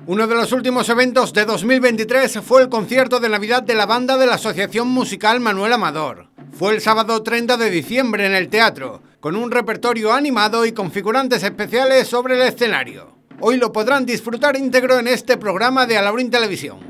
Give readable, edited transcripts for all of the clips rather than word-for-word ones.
Uno de los últimos eventos de 2023 fue el concierto de Navidad de la banda de la Asociación Musical Manuel Amador. Fue el sábado 30 de diciembre en el teatro, con un repertorio animado y con figurantes especiales sobre el escenario. Hoy lo podrán disfrutar íntegro en este programa de Alhaurín Televisión.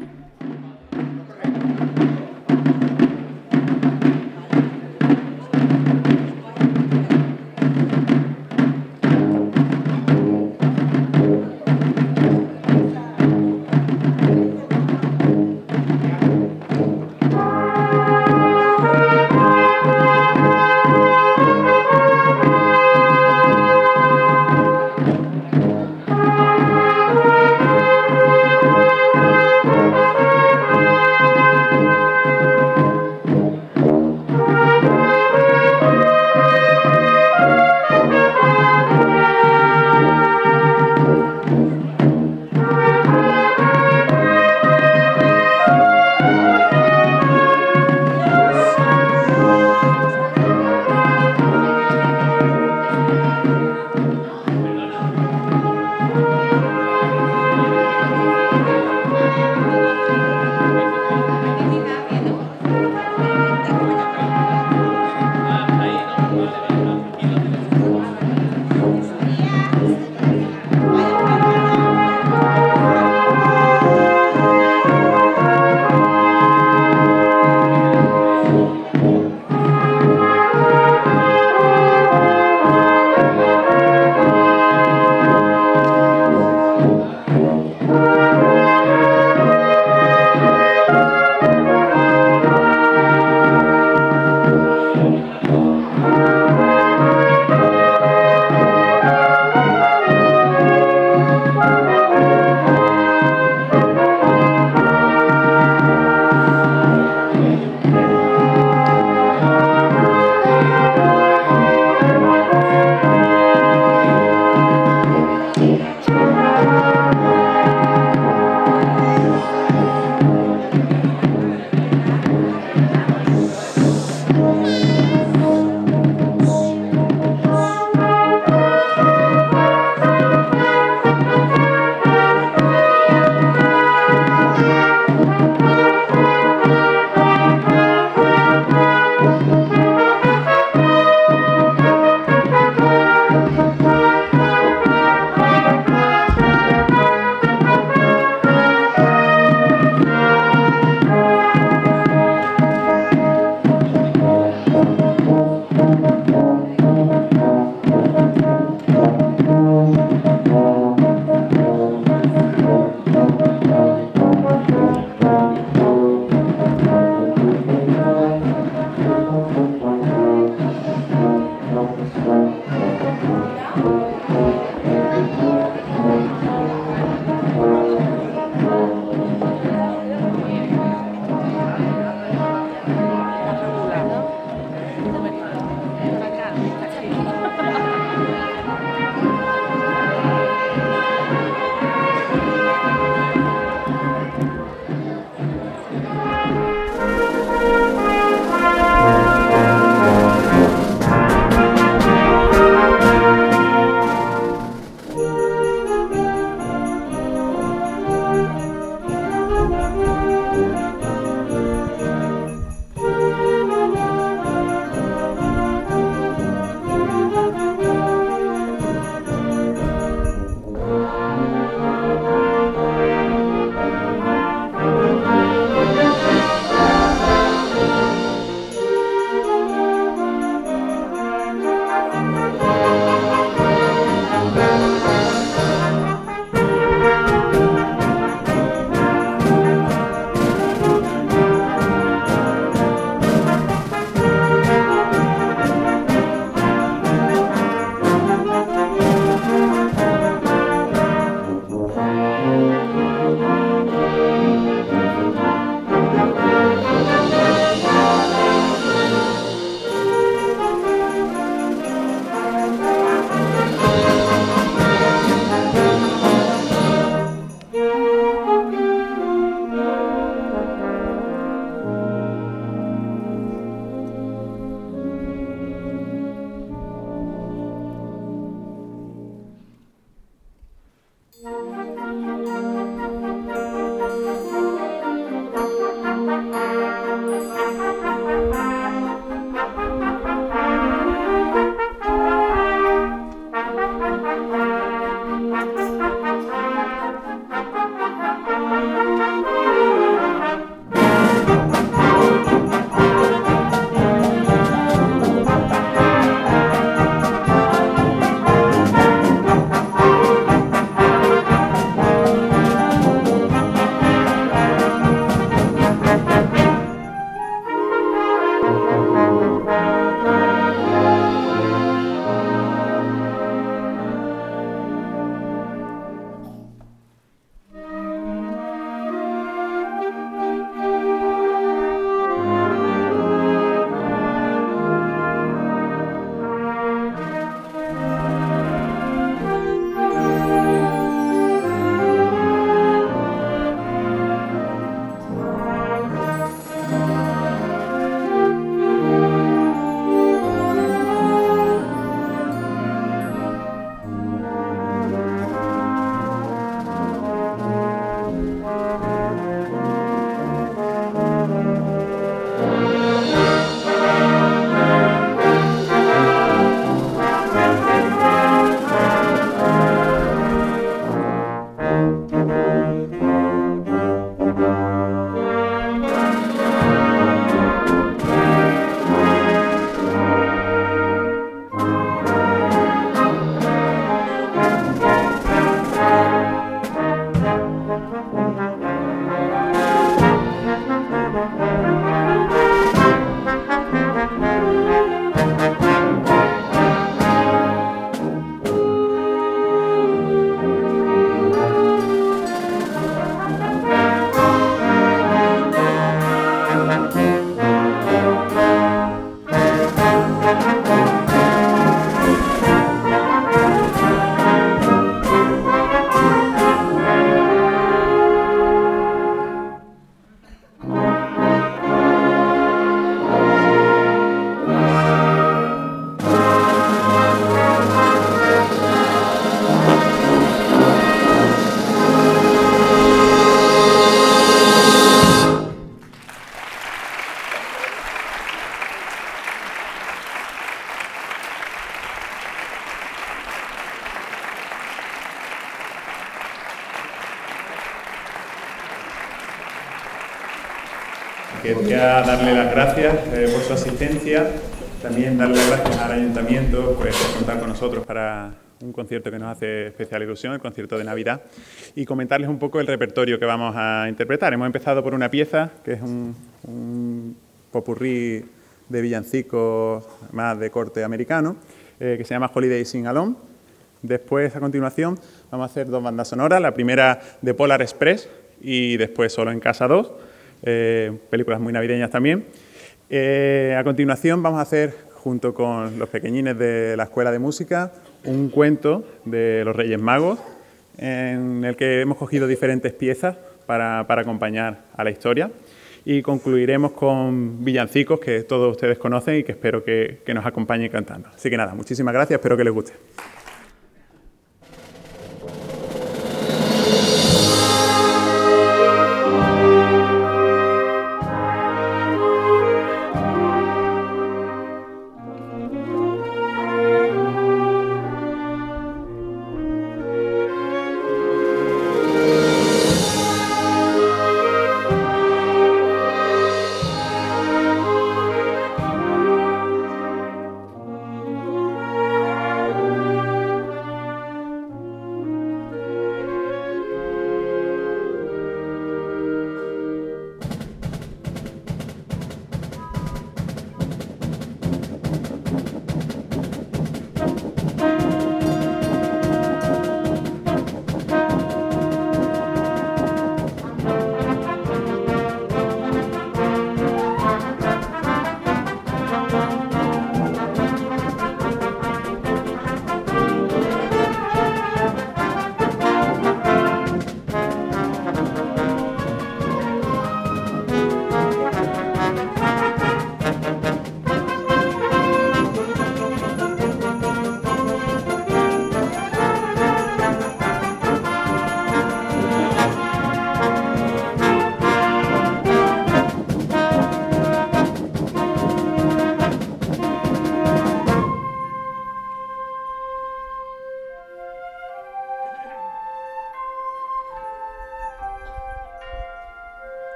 quería darle las gracias por su asistencia, también darle las gracias al Ayuntamiento por contar con nosotros para un concierto que nos hace especial ilusión, el concierto de Navidad, y comentarles un poco el repertorio que vamos a interpretar. Hemos empezado por una pieza que es un popurrí de villancicos más de corte americano, que se llama Holiday Sing Along. Después, a continuación, vamos a hacer dos bandas sonoras, la primera de Polar Express y después Solo en Casa 2, películas muy navideñas también. A continuación vamos a hacer, junto con los pequeñines de la Escuela de Música, un cuento de los Reyes Magos, en el que hemos cogido diferentes piezas para acompañar a la historia. Y concluiremos con villancicos que todos ustedes conocen y que espero que nos acompañen cantando. Así que nada, muchísimas gracias, espero que les guste.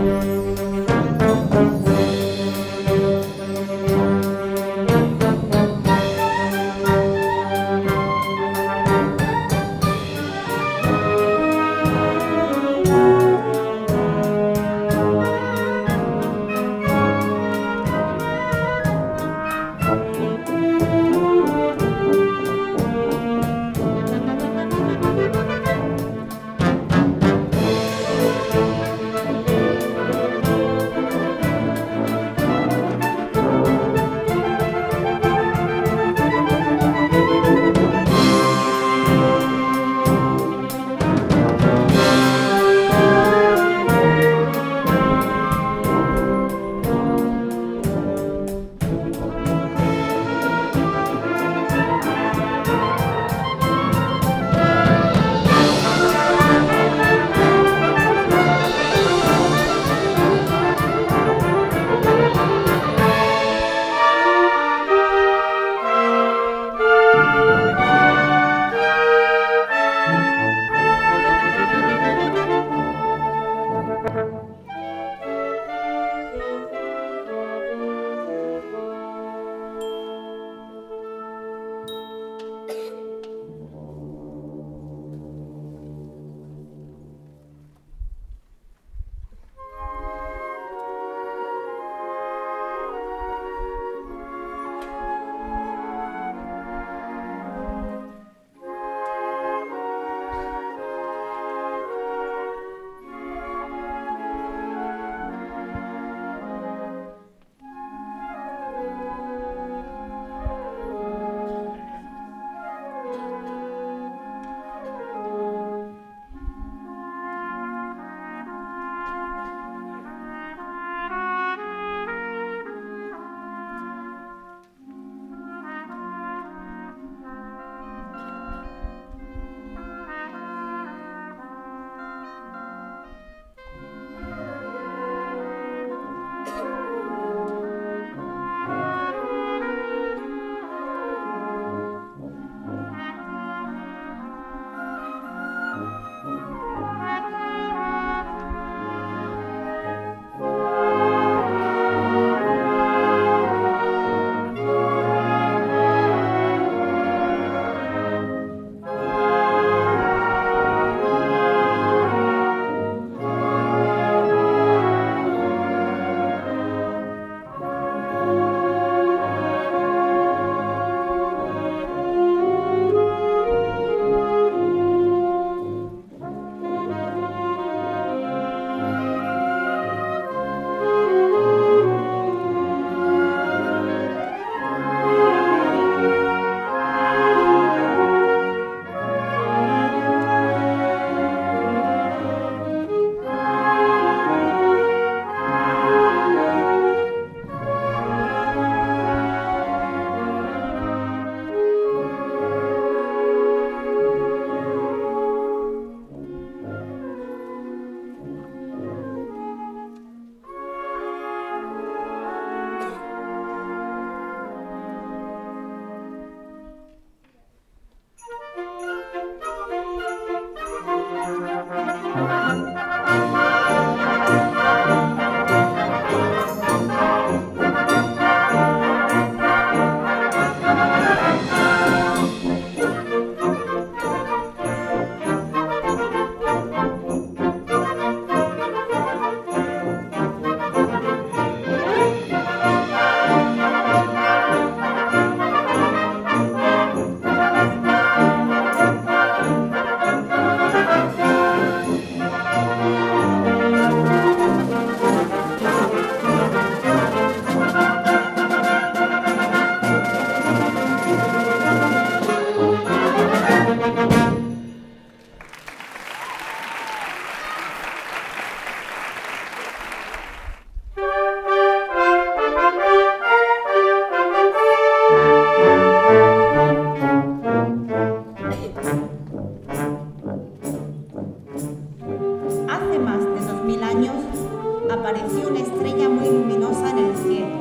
apareció una estrella muy luminosa en el cielo.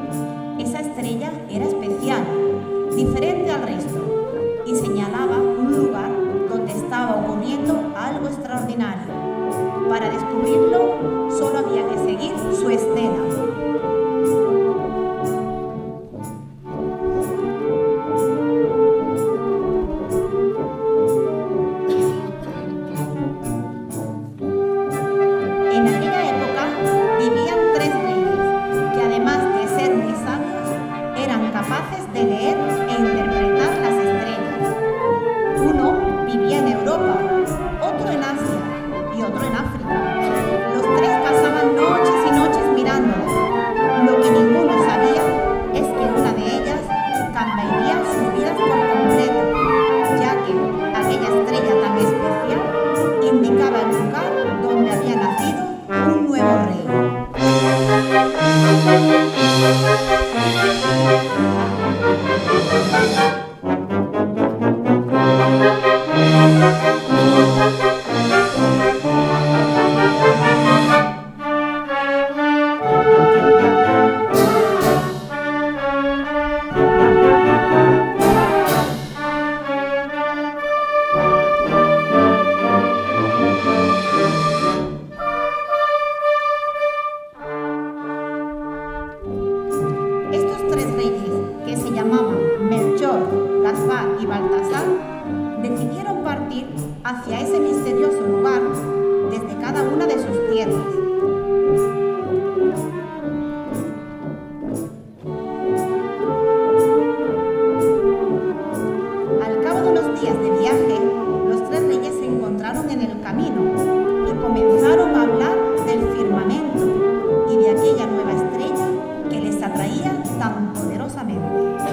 Esa estrella era especial, diferente al resto, y señalaba un lugar donde estaba ocurriendo algo extraordinario. Para descubrirlo, solo había que seguir su estela. En aquella época vivían 3 reyes que, además de ser muy sabios, eran capaces de leer e interpretar las estrellas. Uno vivía en Europa, otro en Asia y otro en África. Los 3 pasaban noches y noches mirándolas. Lo que ninguno sabía es que una de ellas cambiaría sus vidas por completo, ya que aquella estrella tan especial indicaba el lugar donde había nacido un nuevo rey. Estos 3 reyes, que se llamaban Melchor, Gaspar y Baltasar, decidieron partir hacia ese misterioso lugar desde cada una de sus tierras. Al cabo de unos días de viaje, los 3 reyes se encontraron en el camino y comenzaron a hablar del firmamento y de aquella nueva estrella que les atraía tan poderosamente.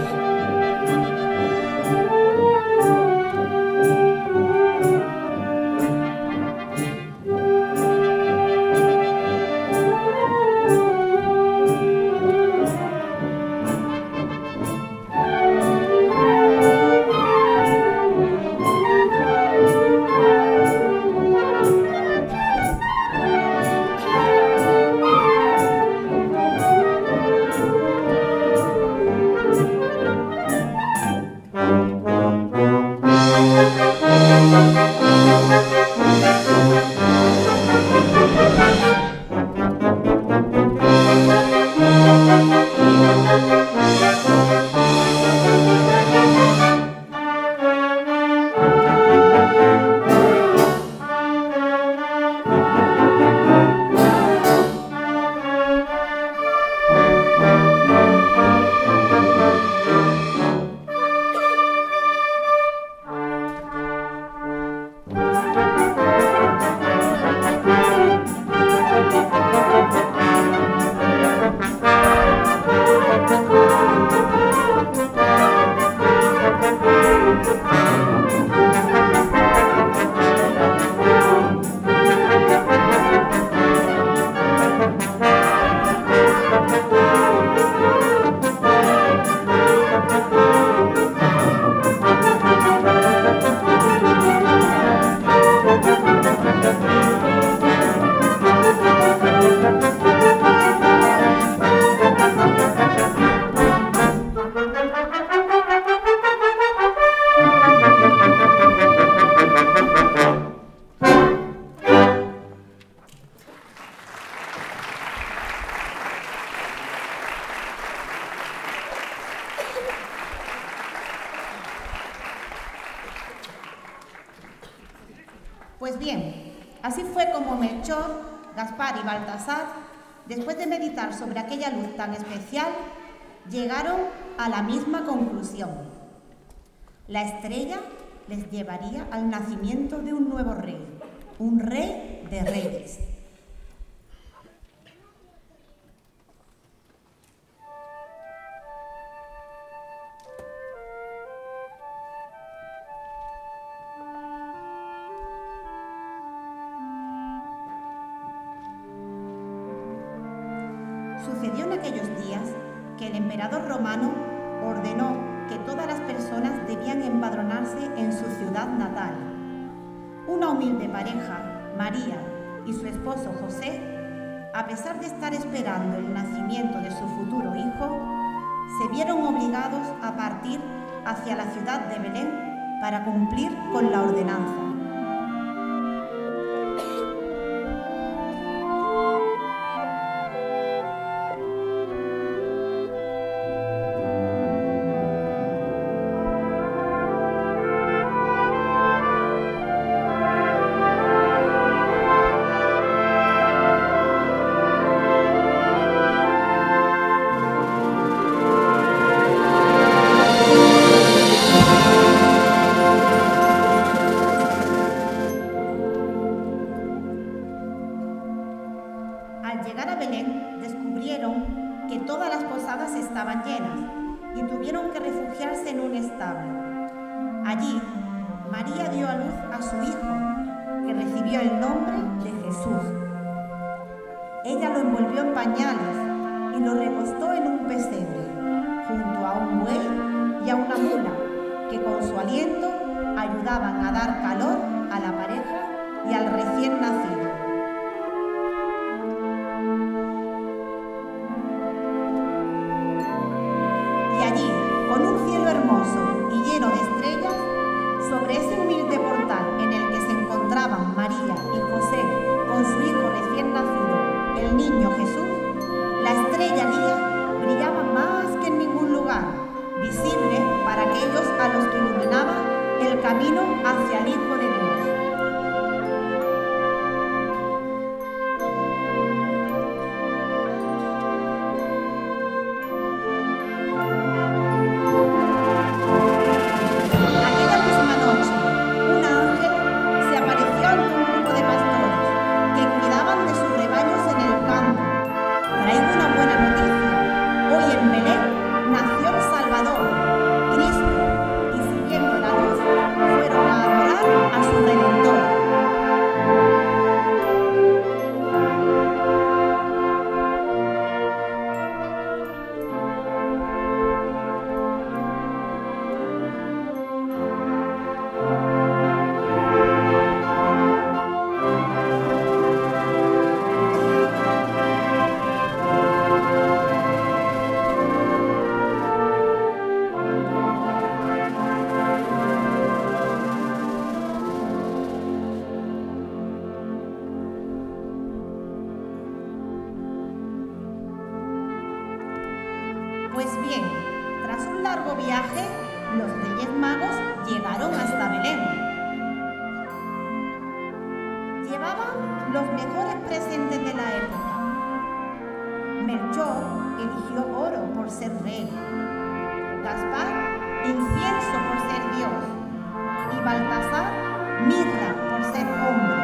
Pues bien, así fue como Melchor, Gaspar y Baltasar, después de meditar sobre aquella luz tan especial, llegaron a la misma conclusión. La estrella les llevaría al nacimiento de un nuevo rey, un rey de reyes. Sucedió en aquellos días que el emperador romano ordenó que todas las personas debían empadronarse en su ciudad natal. Una humilde pareja, María y su esposo José, a pesar de estar esperando el nacimiento de su futuro hijo, se vieron obligados a partir hacia la ciudad de Belén para cumplir con la ordenanza. Al llegar a Belén, descubrieron que todas las posadas estaban llenas y tuvieron que refugiarse en un establo. Allí, María dio a luz a su hijo, que recibió el nombre de Jesús. Ella lo envolvió en pañales y lo recostó en un pesebre, junto a un buey y a una mula, que con su aliento ayudaban a dar calor a la pareja y al recién nacido. Y allí, con un cielo hermoso y lleno de estrellas, sobre ese humilde portal en el que se encontraban María y José con su hijo recién nacido, el niño Jesús, la estrella guía brillaba más que en ningún lugar, visible para aquellos a los que iluminaba el camino hacia el Hijo de Dios. Pues bien, tras un largo viaje, los Reyes Magos llegaron hasta Belén. Llevaban los mejores presentes de la época. Melchor eligió oro por ser rey, Gaspar incienso por ser Dios y Baltasar mirra por ser hombre.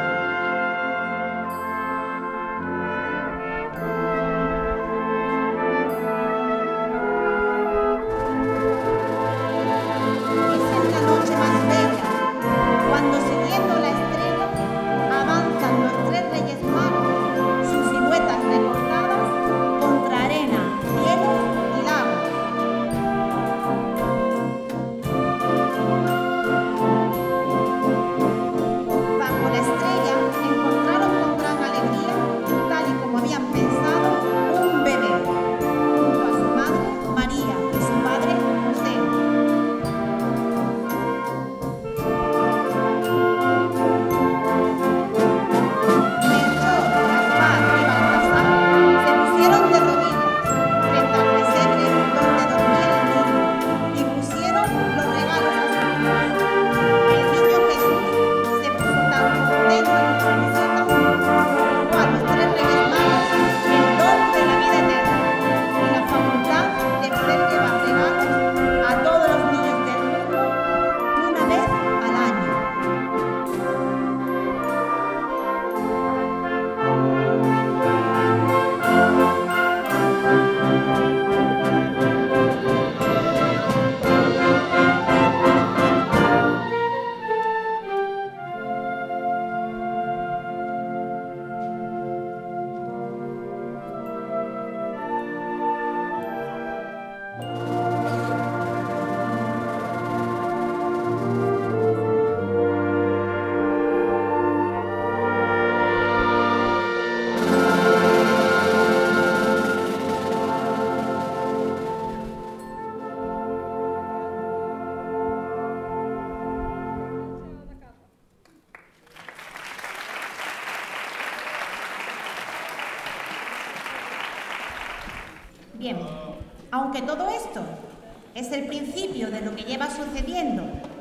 Bien, aunque todo esto es el principio de lo que lleva sucediendo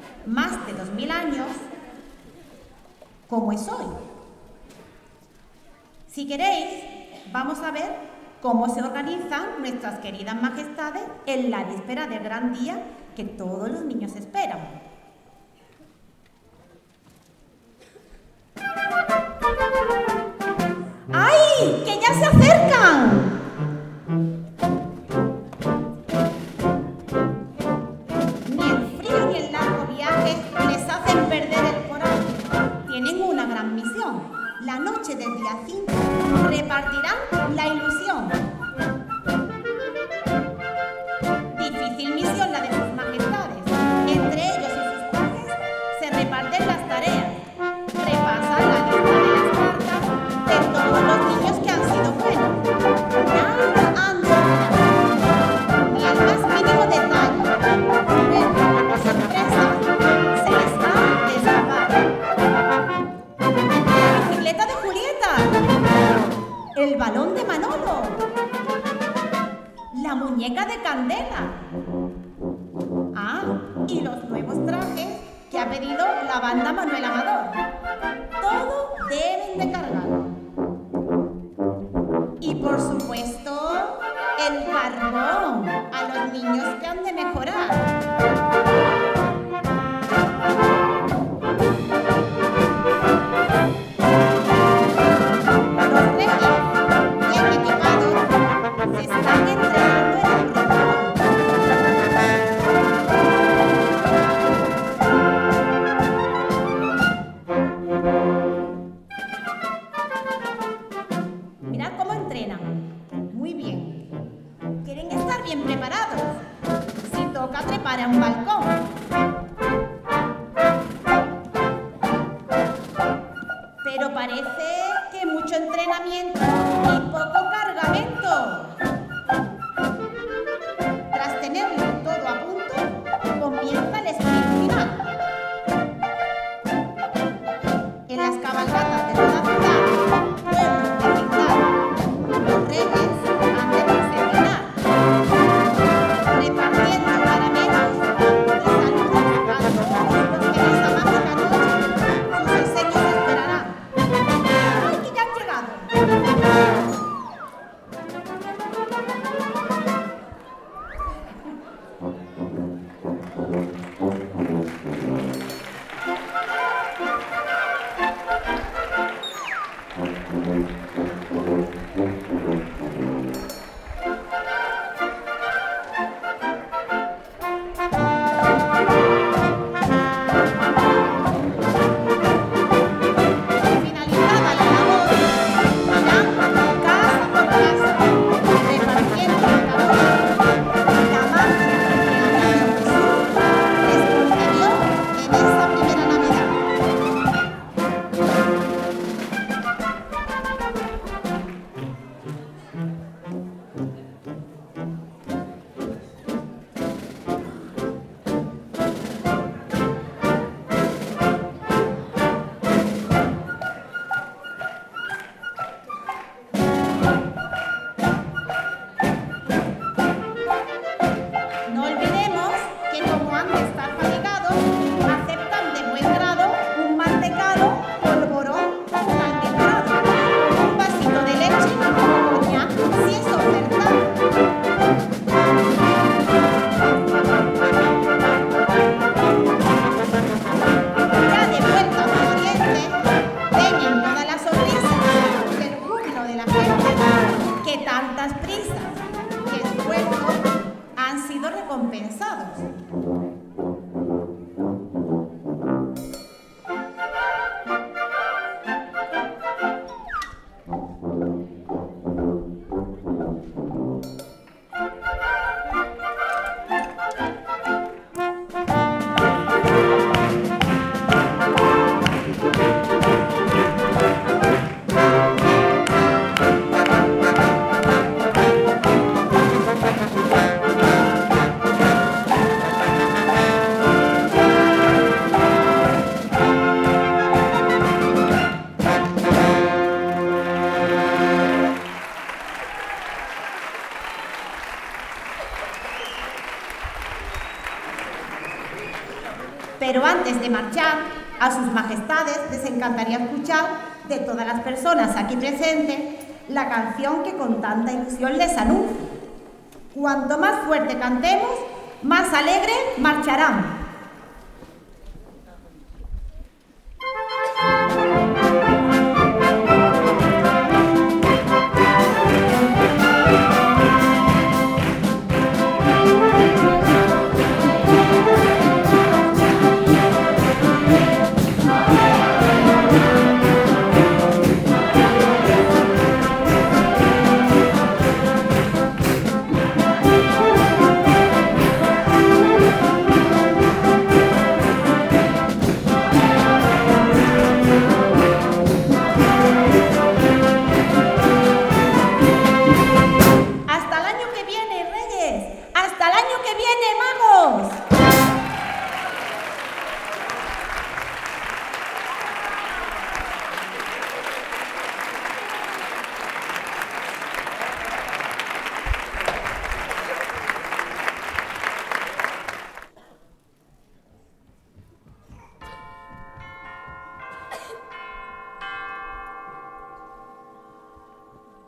más de 2000 años, ¿cómo es hoy? Si queréis, vamos a ver cómo se organizan nuestras queridas majestades en la víspera del gran día que todos los niños esperan. ¡Ay! ¡Ay! ¡Que ya se acercan! Ni el frío ni el largo viaje les hacen perder el coraje. Tienen una gran misión. La noche del día 5 repartirán la ilusión. Difícil misión la de sus majestades. Entre ellos y sus pajes se reparten las tareas. Repasan la lista de las cartas de todos los niños que han sido buenos. Nada han olvidado, ni el más mínimo detalle. Pero las sorpresas se les ha de escapar. La bicicleta de Julieta, el balón de Manolo, la muñeca de Candela. Ah, y los nuevos trajes que ha pedido la banda Manuel Amador. Todo deben de cargar. Y por supuesto, el carbón a los niños que han de mejorar. Los reyes, bien equipados, se están entrenando en el rincón. Mirad cómo entrenan. Muy bien. Quieren estar bien preparados. Si toca trepar a un balcón. Pero parece que mucho entrenamiento y poco cargamento. Tras tenerlo todo a punto, comienza el sprint final. En las cabalgatas de toda ciudad, pueblo y ciudad, los reyes han de perfeccionar, repartiendo caramelos y saludos a todos los que en esa mágica noche sus enseños esperarán. ¡Ay, que ya han llegado! Finalizada la labor, irán casa por casa, repartiendo el calor, la magia que el niño Jesús les concedió en esa primera Navidad. No olvidemos que como han de estar fatigados, aceptan de buen grado un mantecado, polvorón, tan delgado, un vasito de leche o coñac si es oferta. Ya de vuelta a su oriente, ven en todas las sonrisas del júbilo de la gente que tantas prisas y esfuerzos han sido recompensados. Pero antes de marchar, a sus majestades les encantaría escuchar de todas las personas aquí presentes la canción que con tanta ilusión les anuncio. Cuanto más fuerte cantemos, más alegre marcharán.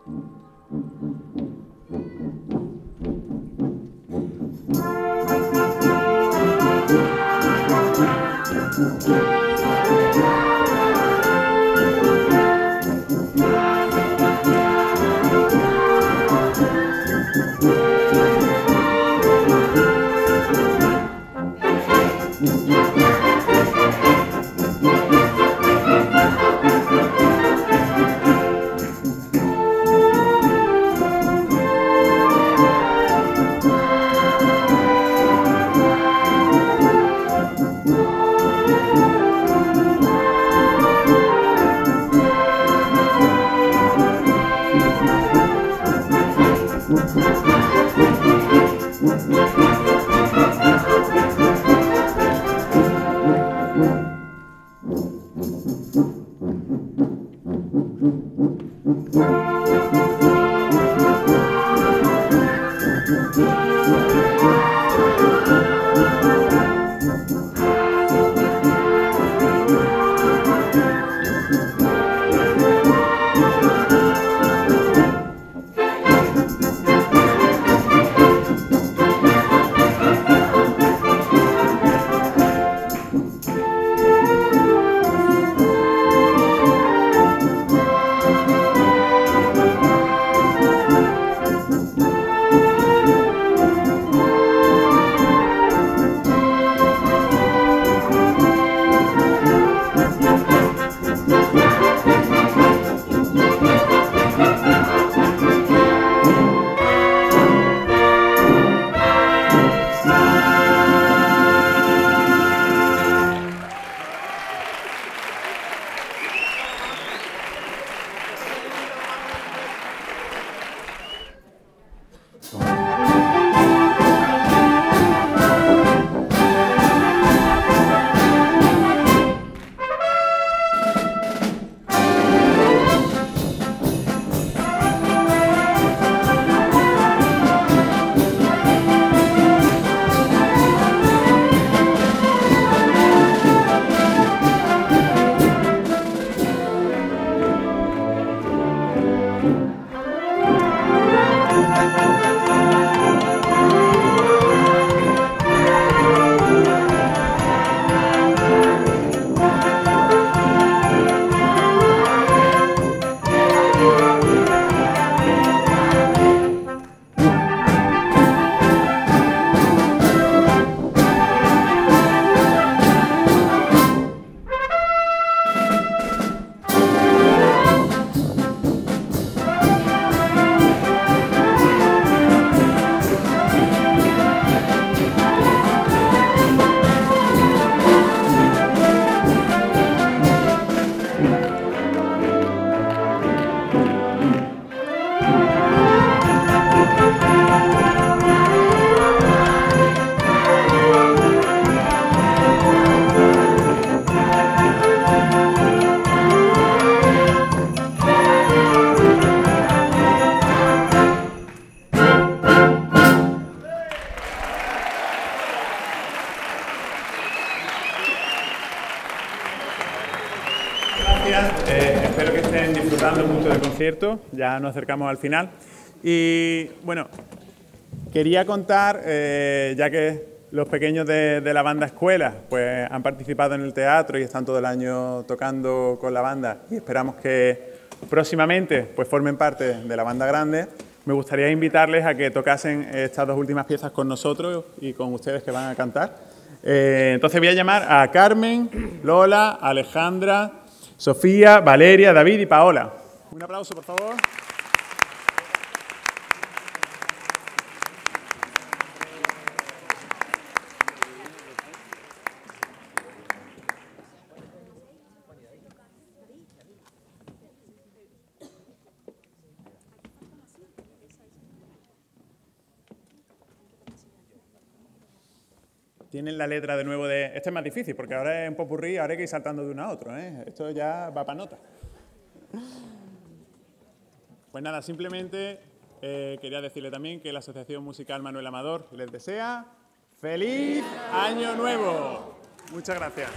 Espero que estén disfrutando mucho del concierto. Ya nos acercamos al final. Y bueno, quería contar, ya que los pequeños de la banda escuela pues han participado en el teatro y están todo el año tocando con la banda y esperamos que próximamente pues formen parte de la banda grande. Me gustaría invitarles a que tocasen estas dos últimas piezas con nosotros y con ustedes que van a cantar. Entonces voy a llamar a Carmen, Lola, Alejandra, Sofía, Valeria, David y Paola. Un aplauso, por favor. Tienen la letra de nuevo de... Este es más difícil porque ahora es un popurrí, ahora hay que ir saltando de uno a otro, ¿eh? Esto ya va para nota. Pues nada, simplemente quería decirle también que la Asociación Musical Manuel Amador les desea ¡Feliz Año Nuevo! Muchas gracias.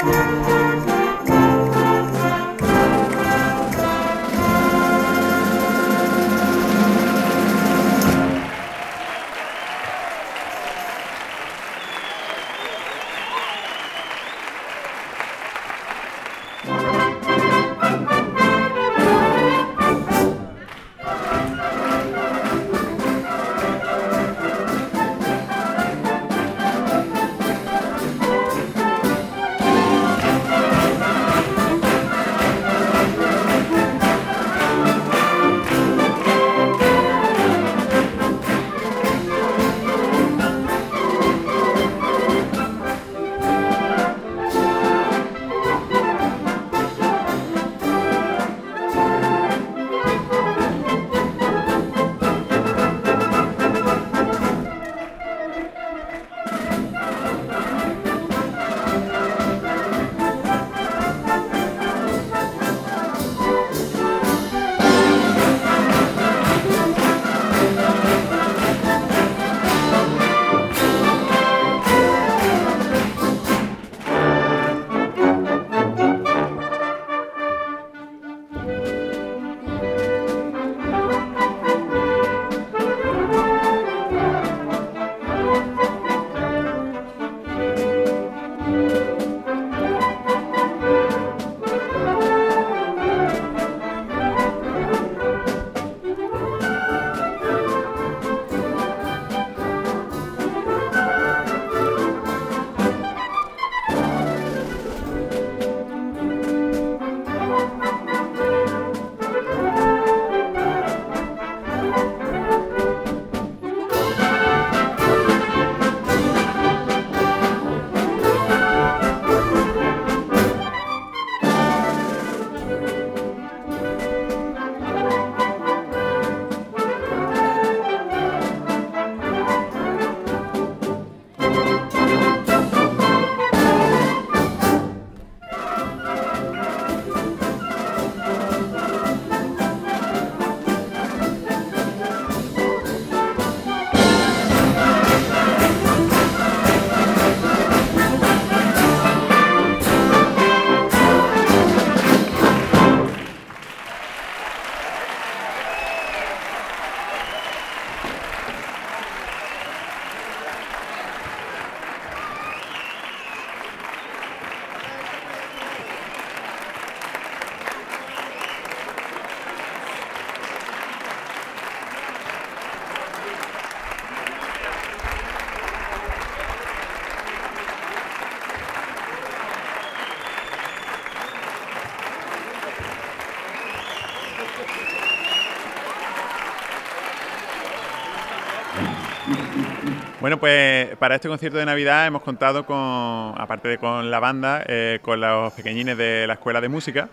Bueno, pues para este concierto de Navidad hemos contado con, aparte de con la banda, con los pequeñines de la Escuela de Música,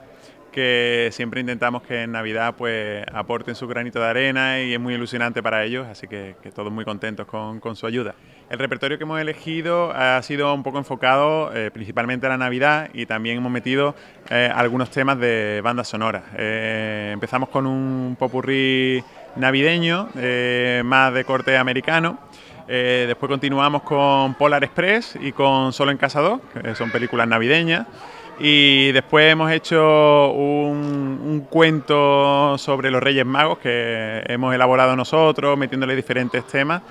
que siempre intentamos que en Navidad pues aporten su granito de arena y es muy ilusionante para ellos, así que todos muy contentos con su ayuda. El repertorio que hemos elegido ha sido un poco enfocado principalmente a la Navidad y también hemos metido algunos temas de bandas sonoras. Empezamos con un popurrí navideño, más de corte americano. Después continuamos con Polar Express y con Solo en Casa 2, que son películas navideñas. Y después hemos hecho un cuento sobre los Reyes Magos que hemos elaborado nosotros, metiéndole diferentes temas.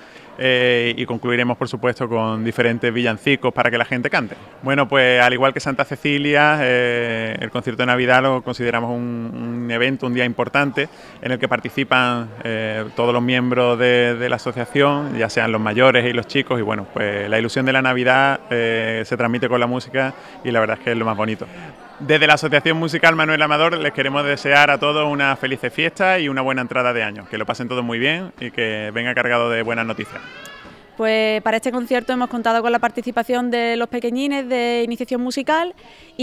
Y concluiremos, por supuesto, con diferentes villancicos para que la gente cante. Bueno, pues al igual que Santa Cecilia, el concierto de Navidad lo consideramos un evento, un día importante, en el que participan todos los miembros de la asociación, ya sean los mayores y los chicos, y bueno, pues la ilusión de la Navidad se transmite con la música y la verdad es que es lo más bonito. Desde la Asociación Musical Manuel Amador les queremos desear a todos una feliz fiesta y una buena entrada de año, que lo pasen todos muy bien y que venga cargado de buenas noticias. Pues para este concierto hemos contado con la participación de los pequeñines de iniciación musical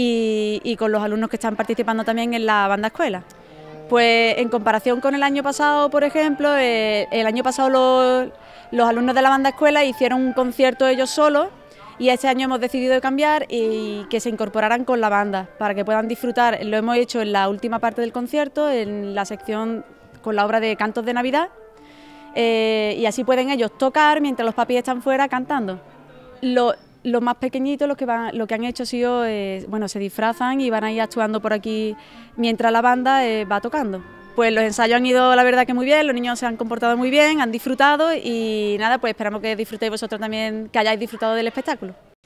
y con los alumnos que están participando también en la banda escuela. Pues en comparación con el año pasado, por ejemplo, el año pasado los alumnos de la banda escuela hicieron un concierto ellos solos. Y este año hemos decidido cambiar y que se incorporaran con la banda para que puedan disfrutar. Lo hemos hecho en la última parte del concierto, en la sección con la obra de Cantos de Navidad, y así pueden ellos tocar mientras los papis están fuera cantando. Lo Los más pequeñitos lo que han hecho ha sido, bueno, se disfrazan y van a ir actuando por aquí mientras la banda va tocando. Pues los ensayos han ido, la verdad, que muy bien, los niños se han comportado muy bien, han disfrutado y nada, pues esperamos que disfrutéis vosotros también, que hayáis disfrutado del espectáculo.